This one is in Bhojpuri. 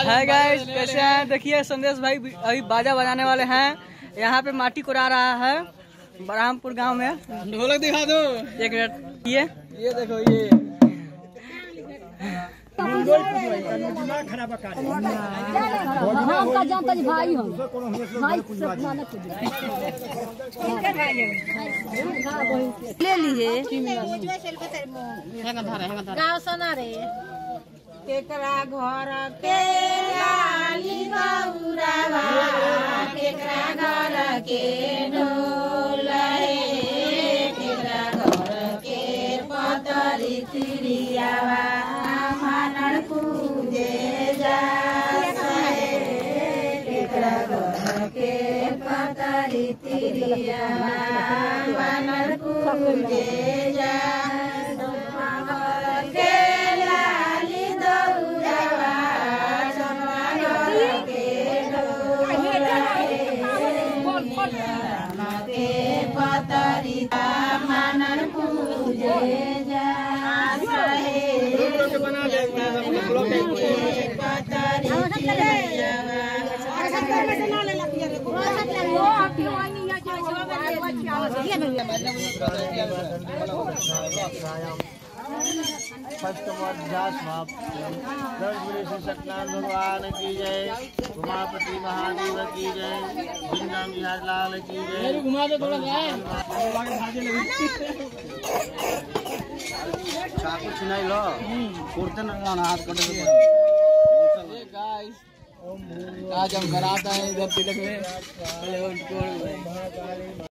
है गाइस, कैसे हैं? देखिए संदेश भाई अभी बाजा बजाने वाले हैं। यहाँ पे माटी कोड़ा रहा है बरहमपुर गांव में। ढोलक दिखा दो एक मिनट। ये देखो ये भाई ले लिए गाँव सना रे केकरा घर के लाली गौरवा केकरा घर के ढोलहे केकरा घर के पतरी तिरियावा मानन पूजे जाए केकरा घर के पतरी तिरियावा मानन पूजे जाए मानन पूजे भगवान की जय, उमापति महादेव की जय, बिंदा बिहार लाल की जय। घुमा दो थोड़ा चाकू छिनाई लो कुर्ते न हाथ कटे। आज हम कराता है इधर तिलक में।